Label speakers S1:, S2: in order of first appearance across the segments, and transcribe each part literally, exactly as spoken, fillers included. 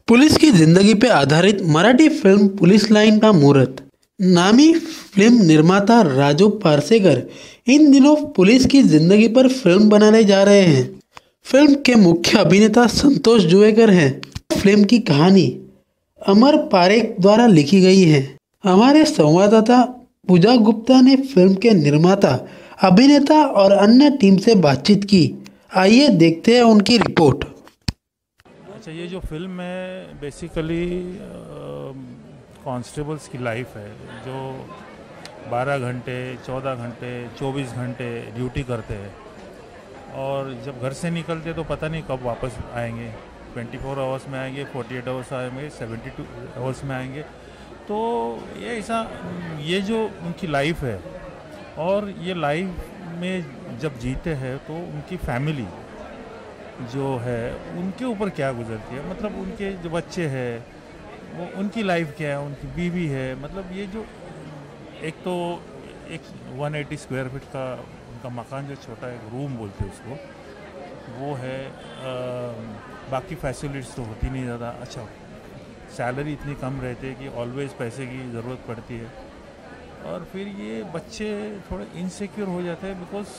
S1: Police की जिंदगी पे आधारित मराठी फिल्म पुलिस लाइन का मुहूर्त। नामी फिल्म निर्माता राजू पारसेकर इन दिनों पुलिस की जिंदगी पर फिल्म बनाने जा रहे हैं। फिल्म के मुख्य अभिनेता संतोष जुवेकर हैं। फिल्म की कहानी अमर पारेख द्वारा लिखी गई है। हमारे संवाददाता पूजा गुप्ता ने फिल्म के निर्माता, अभिनेता और अन्य टीम से बातचीत की। आइए देखते हैं उनकी रिपोर्ट।
S2: अच्छा, ये जो फिल्म है बेसिकली कांस्टेबल्स की लाइफ है जो बारह घंटे, चौदह घंटे, चौबीस घंटे ड्यूटी करते हैं और जब घर से निकलते तो पता नहीं कब वापस आएंगे। चौबीस आवर्स में आएंगे, अड़तालीस आवर्स आएंगे, बहत्तर आवर्स में आएंगे। तो ये ऐसा ये जो उनकी लाइफ है और ये लाइफ में जब जीते हैं तो उनकी फैमिली जो है उनके ऊपर क्या गुजरती है, मतलब उनके जो बच्चे हैं वो उनकी लाइफ क्या है, उनकी बीवी है। मतलब ये जो एक तो एक एक सौ अस्सी स्क्वायर फीट का उनका मकान जो छोटा एक रूम बोलते हैं उसको, वो है। आ, बाकी फैसिलिटीज़ तो होती नहीं ज़्यादा। अच्छा, सैलरी इतनी कम रहती है कि ऑलवेज़ पैसे की ज़रूरत पड़ती है। और फिर ये बच्चे थोड़े इनसिक्योर हो जाते हैं बिकॉज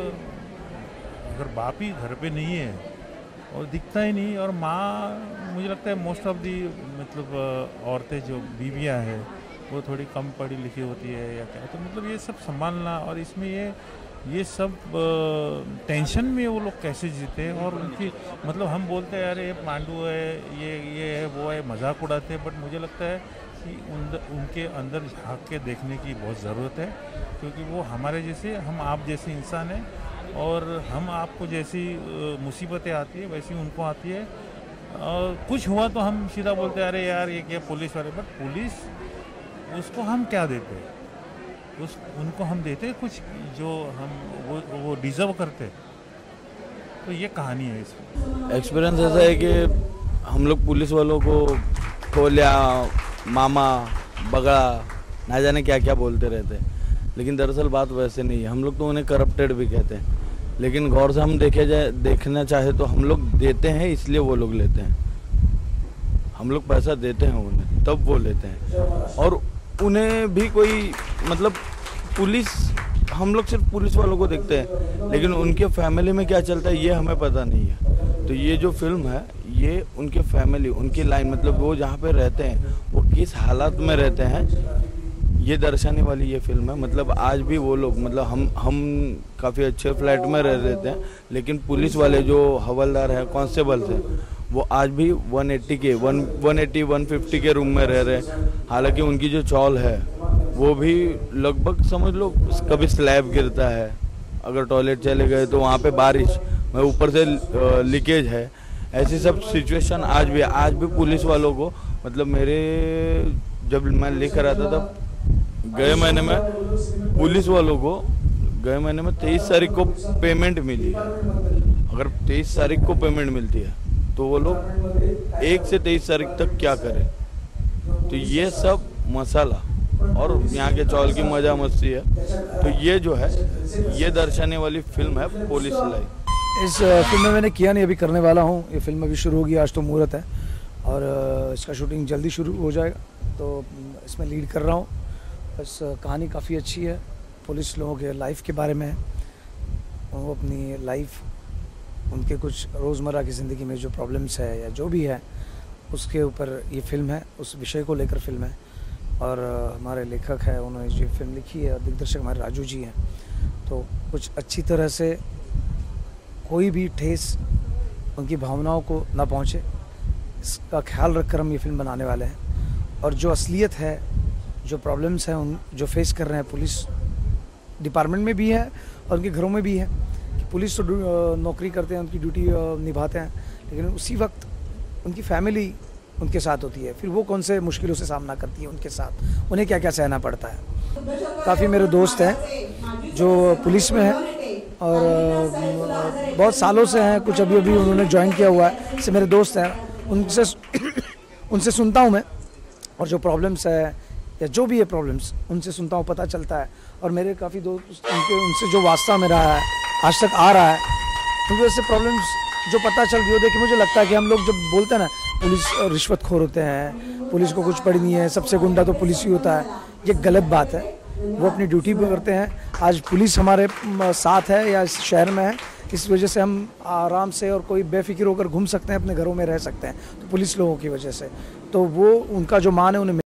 S2: अगर बाप ही घर पे नहीं है और दिखता ही नहीं, और माँ मुझे लगता है मोस्ट ऑफ दी मतलब औरतें जो बीवियाँ हैं वो थोड़ी कम पढ़ी लिखी होती है या क्या, तो मतलब ये सब संभालना और इसमें ये ये सब टेंशन में वो लोग कैसे जीते हैं। और उनकी मतलब हम बोलते हैं अरे ये पांडु है, ये ये है, वो है, मजाक उड़ाते हैं, बट मुझे लगता है कि उन उनके अंदर झांक के देखने की बहुत ज़रूरत है, क्योंकि वो हमारे जैसे, हम आप जैसे इंसान हैं और हम आपको जैसी मुसीबतें आती है वैसी उनको आती है। और कुछ हुआ तो हम सीधा बोलते हैं अरे यार ये क्या पुलिस वाले, बट पुलिस उसको हम क्या देते हैं, उस उनको हम देते हैं कुछ जो हम वो वो डिज़र्व करते। तो ये कहानी है इसमें।
S3: एक्सपीरियंस ऐसा है कि हम लोग पुलिस वालों को खोलिया, मामा, बगड़ा, ना जाने क्या क्या बोलते रहते हैं, लेकिन दरअसल बात वैसे नहीं है। हम लोग तो उन्हें करप्टेड भी कहते हैं, लेकिन गौर से हम देखे जाए देखना चाहे तो हम लोग देते हैं इसलिए वो लोग लेते हैं। हम लोग पैसा देते हैं उन्हें तब वो लेते हैं। और उन्हें भी कोई मतलब पुलिस, हम लोग सिर्फ पुलिस वालों को देखते हैं, लेकिन उनके फैमिली में क्या चलता है ये हमें पता नहीं है। तो ये जो फिल्म है ये उनके फैमिली, उनकी लाइन, मतलब वो जहाँ पे रहते हैं वो किस हालात में रहते हैं ये दर्शाने वाली ये फिल्म है। मतलब आज भी वो लोग, मतलब हम हम काफ़ी अच्छे फ्लैट में रह रहते हैं, लेकिन पुलिस वाले जो हवलदार हैं, कांस्टेबल्स हैं, वो आज भी एक सौ अस्सी के one one eighty one fifty के रूम में रह रहे हैं। हालांकि उनकी जो चौल है वो भी लगभग समझ लो कभी स्लैब गिरता है, अगर टॉयलेट चले गए तो वहाँ पे बारिश में ऊपर से लीकेज है, ऐसी सब सिचुएशन आज भी आज भी पुलिस वालों को, मतलब मेरे जब मैं लेकर आता था गए महीने में पुलिस वालों को गए महीने में तेईस तारीख को पेमेंट मिली है। अगर तेईस तारीख को पेमेंट मिलती है तो वो लोग एक से तेईस तारीख तक क्या करें। तो ये सब मसाला और यहाँ के चौल की मजा मस्ती है। तो ये जो है ये दर्शाने वाली फिल्म है पुलिस लाइन।
S4: इस फिल्म में मैंने किया नहीं, अभी करने वाला हूँ। ये फिल्म अभी शुरू होगी, आज तो मुहूर्त है और इसका शूटिंग जल्दी शुरू हो जाएगा। तो इसमें लीड कर रहा हूँ। बस कहानी काफ़ी अच्छी है, पुलिस लोगों के लाइफ के बारे में है। वो अपनी लाइफ, उनके कुछ रोज़मर्रा की ज़िंदगी में जो प्रॉब्लम्स है या जो भी है उसके ऊपर ये फिल्म है, उस विषय को लेकर फिल्म है। और हमारे लेखक है, उन्होंने जो फिल्म लिखी है, और दिग्दर्शक हमारे राजू जी हैं। तो कुछ अच्छी तरह से कोई भी ठेस उनकी भावनाओं को ना पहुँचे, इसका ख्याल रखकर हम ये फिल्म बनाने वाले हैं। और जो असलियत है, जो प्रॉब्लम्स हैं उन जो फेस कर रहे हैं पुलिस डिपार्टमेंट में भी है और उनके घरों में भी है, कि पुलिस तो नौकरी करते हैं, उनकी ड्यूटी निभाते हैं, लेकिन उसी वक्त उनकी फैमिली उनके साथ होती है। फिर वो कौन से मुश्किलों से सामना करती है उनके साथ, उन्हें क्या क्या सहना पड़ता है। काफ़ी मेरे दोस्त हैं जो पुलिस में हैं और बहुत सालों से हैं, कुछ अभी अभी उन्होंने ज्वाइन किया हुआ है। इससे मेरे दोस्त हैं, उनसे उनसे सुनता हूँ मैं, और जो प्रॉब्लम्स है या जो भी है प्रॉब्लम्स उनसे सुनता हूँ, पता चलता है। और मेरे काफ़ी दोस्त, उनके उनसे जो वास्ता मेरा है आज तक आ रहा है, उनकी वजह से प्रॉब्लम्स जो पता चल रही हो, देखिए मुझे लगता है कि हम लोग जब बोलते हैं ना पुलिस रिश्वतखोर होते हैं, पुलिस को कुछ पड़ी नहीं है, सबसे गुंडा तो पुलिस ही होता है, ये गलत बात है। वो अपनी ड्यूटी पे करते हैं। आज पुलिस हमारे साथ है या इस शहर में है, इस वजह से हम आराम से और कोई बेफिक्र होकर घूम सकते हैं, अपने घरों में रह सकते हैं, तो पुलिस लोगों की वजह से। तो वो उनका जो मान है उन्हें